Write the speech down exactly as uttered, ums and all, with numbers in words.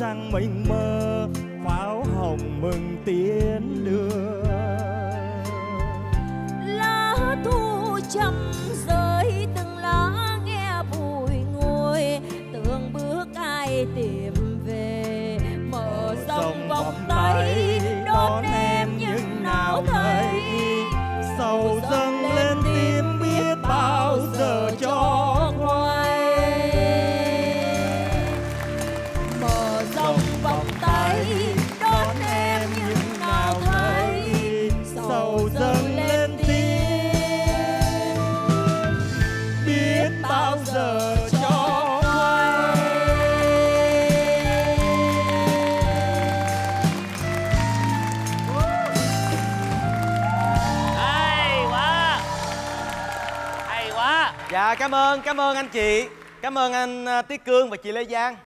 trăng mênh mơ, pháo hồng mừng tiến đưa. Lá thu trầm rơi từng lá nghe bùi ngùi, tưởng bước ai tìm về, mở rộng vòng tay đón em nhưng nào thấy sầu dâng lên tim biết bao giờ cho quay. Mở rộng vòng tay đón em nhưng nào thấy sầu dâng lên tim biết bao giờ cho quay. Hay quá, hay quá. Dạ cảm ơn, cảm ơn anh chị. Cảm ơn anh uh, Tiết Cương và chị Lê Giang.